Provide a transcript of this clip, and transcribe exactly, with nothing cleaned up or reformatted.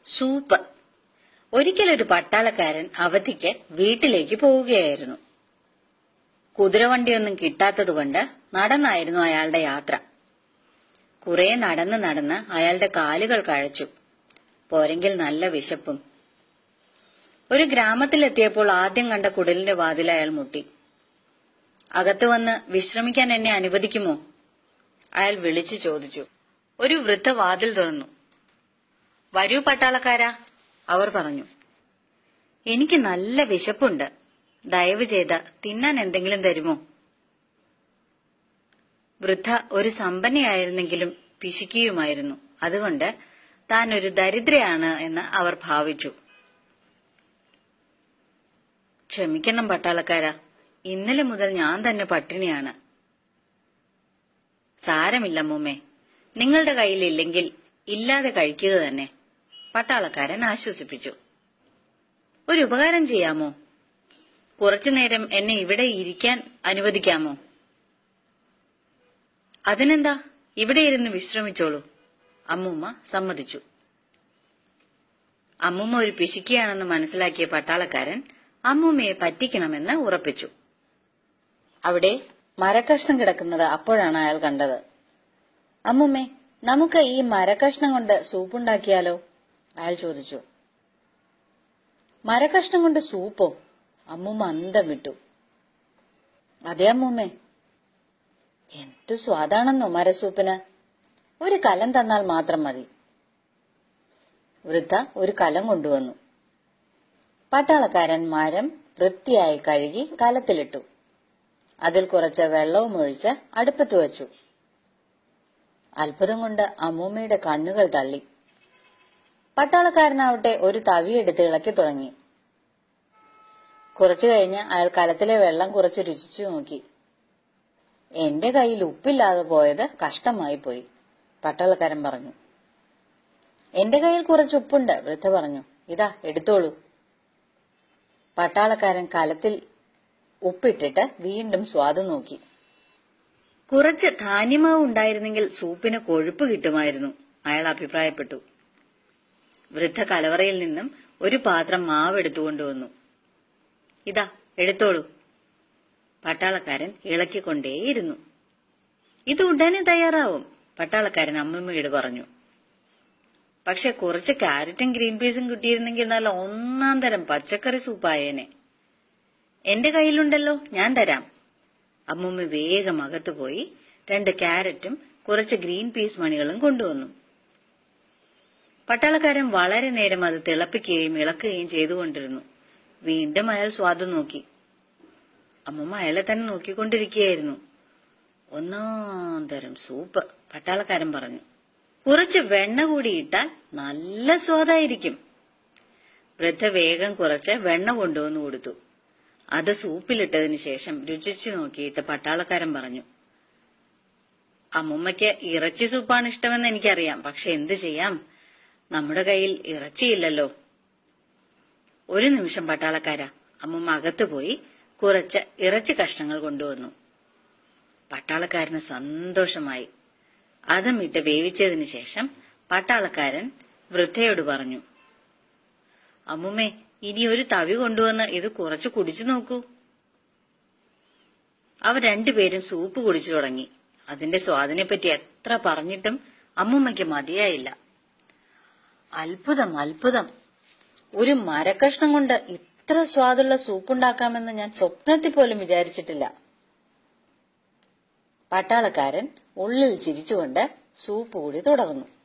Soup. ഒരിക്കലൊരു പട്ടാളക്കാരൻ അവധിക്ക് വീട്ടിലേക്ക് പോവുകയായിരുന്നു. കുതിരവണ്ടിയൊന്നും കിട്ടാത്തതുകൊണ്ട് നടന്നായിരുന്നു അയാളുടെ യാത്ര. കുറെ നടന്ന് നടന്ന് അയാളുടെ കാലുകൾ കഴച്ചു. പോരെങ്കിൽ നല്ല വിശപ്പും. ഒരു ഗ്രാമത്തിലെത്തിയപ്പോൾ ആദ്യം കണ്ട കുടിലിന്റെ വാതിൽ അയാൾ മുട്ടി. അകത്ത് വന്ന് വിശ്രമിക്കാൻ എന്നെ അനുവദിക്കുമോ? അയാൾ വിളിച്ചു ചോദിച്ചു. ഒരു വൃദ്ധ വാതിൽ തുറന്നു. വരൂ പട്ടാളക്കാരാ, അവർ പറഞ്ഞു. എനിക്ക് നല്ല വിശപ്പുണ്ട്. ദയവ് ചെയ്ത് തിന്നാൻ എന്തെങ്കിലും തരുമോ? വൃദ്ധ ഒരു സമ്പന്നയായിരുന്നെങ്കിലും പിശുക്കിയുമായിരുന്നു. അതുകൊണ്ട് താൻ ഒരു ദരിദ്രയാണ് എന്ന് അവർ ഭാവിച്ചു. ക്ഷമിക്കണം പട്ടാളക്കാരാ, ഇന്നലെ മുതൽ ഞാൻ തന്നെ പട്ടിണിയാണ്. സാരമില്ല അമ്മൂമ്മേ, നിങ്ങളുടെ കയ്യിലില്ലെങ്കിൽ ഇല്ലാതെ കഴിക്കുക തന്നെ, പട്ടാളക്കാരൻ ആശ്വസിപ്പിച്ചു. ഒരു ഉപകാരം ചെയ്യാമോ? കുറച്ചുനേരം എന്നെ ഇവിടെ ഇരിക്കാൻ അനുവദിക്കാമോ? അതിനെന്താ, ഇവിടെ ഇരുന്ന് വിശ്രമിച്ചോളൂ, അമ്മൂമ്മ സമ്മതിച്ചു. അമ്മൂമ്മ ഒരു പിശുക്കിയാണെന്ന് മനസ്സിലാക്കിയ പട്ടാളക്കാരൻ അമ്മൂമ്മയെ പറ്റിക്കണമെന്ന് ഉറപ്പിച്ചു. അവിടെ മരക്കഷ്ണം കിടക്കുന്നത് അപ്പോഴാണ് അയാൾ കണ്ടത്. അമ്മൂമ്മേ, നമുക്ക് ഈ മരക്കഷ്ണം കൊണ്ട് സൂപ്പുണ്ടാക്കിയാലോ? അയാൾ ചോദിച്ചു. മരക്കഷ്ണം കൊണ്ട് സൂപ്പോ? അമ്മൂമ്മ അന്തം വിട്ടു. അതെ അമ്മൂമ്മേ. എന്ത് സ്വാദാണെന്നോ മരസൂപ്പിന്. ഒരു കലം തന്നാൽ മാത്രം മതി. വൃദ്ധ ഒരു കലം കൊണ്ടുവന്നു. പട്ടാളക്കാരൻ മരം വൃത്തിയായി കഴുകി കലത്തിലിട്ടു. അതിൽ കുറച്ച് വെള്ളവും ഒഴിച്ച് അടുപ്പത്ത് വച്ചു. അത്ഭുതം കൊണ്ട് അമ്മൂമ്മയുടെ കണ്ണുകൾ തള്ളി. പട്ടാളക്കാരനാവട്ടെ ഒരു തവിയെടുത്ത് ഇളക്കി തുടങ്ങി. കുറച്ചു കഴിഞ്ഞ് അയാൾ കലത്തിലെ വെള്ളം കുറച്ച് രുചിച്ചു നോക്കി. എന്റെ കയ്യിൽ ഉപ്പില്ലാതെ പോയത് കഷ്ടമായി പോയി, പട്ടാളക്കാരൻ പറഞ്ഞു. എന്റെ കയ്യിൽ കുറച്ച് ഉപ്പുണ്ട്, വൃദ്ധ പറഞ്ഞു. ഇതാ എടുത്തോളൂ. പട്ടാളക്കാരൻ കലത്തിൽ ഉപ്പിട്ടിട്ട് വീണ്ടും സ്വാദ് നോക്കി. കുറച്ച് ധാന്യമാവ് ഉണ്ടായിരുന്നെങ്കിൽ സൂപ്പിന് കൊഴുപ്പ് കിട്ടുമായിരുന്നു, അയാൾ അഭിപ്രായപ്പെട്ടു. വൃദ്ധ കലവറയിൽ നിന്നും ഒരു പാത്രം മാവ് എടുത്തുകൊണ്ടുവന്നു. ഇതാ എടുത്തോളൂ. പട്ടാളക്കാരൻ ഇളക്കിക്കൊണ്ടേയിരുന്നു. ഇത് ഉടനെ തയ്യാറാവും, പട്ടാളക്കാരൻ അമ്മമ്മയോട് പറഞ്ഞു. പക്ഷെ കുറച്ച് ക്യാരറ്റും ഗ്രീൻ പീസും കിട്ടിയിരുന്നെങ്കിൽ നല്ല ഒന്നാം തരം പച്ചക്കറി സൂപ്പായേനെ. എന്റെ കയ്യിലുണ്ടല്ലോ, ഞാൻ തരാം. അമ്മൂമ്മ വേഗം അകത്തു പോയി രണ്ട് ക്യാരറ്റും കുറച്ച് ഗ്രീൻ പീസ് മണികളും കൊണ്ടുവന്നു. പട്ടാളക്കാരൻ വളരെ നേരം അത് തിളപ്പിക്കുകയും ഇളക്കുകയും ചെയ്തുകൊണ്ടിരുന്നു. വീണ്ടും അയാൾ സ്വാദ് നോക്കി. അമ്മൂമ്മ അയാളെ തന്നെ നോക്കിക്കൊണ്ടിരിക്കുകയായിരുന്നു. ഒന്നാം തരം സൂപ്പ്, പട്ടാളക്കാരൻ പറഞ്ഞു. കുറച്ച് വെണ്ണ കൂടി ഇട്ടാൽ നല്ല സ്വാദായിരിക്കും. വൃദ്ധ വേഗം കുറച്ച് വെണ്ണ കൊണ്ടുവന്നു കൊടുത്തു. അത് സൂപ്പിലിട്ടതിന് ശേഷം രുചിച്ചു നോക്കിയിട്ട് പട്ടാളക്കാരൻ പറഞ്ഞു. അമ്മൂമ്മയ്ക്ക് ഇറച്ചി സൂപ്പാണ് ഇഷ്ടമെന്ന് എനിക്കറിയാം, പക്ഷെ എന്ത് ചെയ്യാം, നമ്മുടെ കയ്യിൽ ഇറച്ചിയില്ലല്ലോ. ഒരു നിമിഷം പട്ടാളക്കാരാ, അമ്മൂമ്മ അകത്ത് പോയി കുറച്ച് ഇറച്ചി കഷ്ണങ്ങൾ കൊണ്ടുവന്നു. പട്ടാളക്കാരന് സന്തോഷമായി. അതും ഇട്ട് വേവിച്ചതിന് ശേഷം പട്ടാളക്കാരൻ വൃദ്ധയോട് പറഞ്ഞു. അമ്മൂമ്മേ, ഇനി ഒരു തവി കൊണ്ടുവന്ന് ഇത് കുറച്ച് കുടിച്ചു നോക്കൂ. അവർ രണ്ടുപേരും സൂപ്പ് കുടിച്ചു തുടങ്ങി. അതിന്റെ സ്വാദിനെ പറ്റി എത്ര പറഞ്ഞിട്ടും അമ്മൂമ്മയ്ക്ക് മതിയായില്ല. അത്ഭുതം, അത്ഭുതം. ഒരു മരക്കഷ്ണം കൊണ്ട് ഇത്ര സ്വാദുള്ള സൂപ്പുണ്ടാക്കാമെന്ന് ഞാൻ സ്വപ്നത്തിൽ പോലും വിചാരിച്ചിട്ടില്ല. പട്ടാളക്കാരൻ ഉള്ളിൽ ചിരിച്ചുകൊണ്ട് സൂപ്പ് കൂടി തുടർന്നു.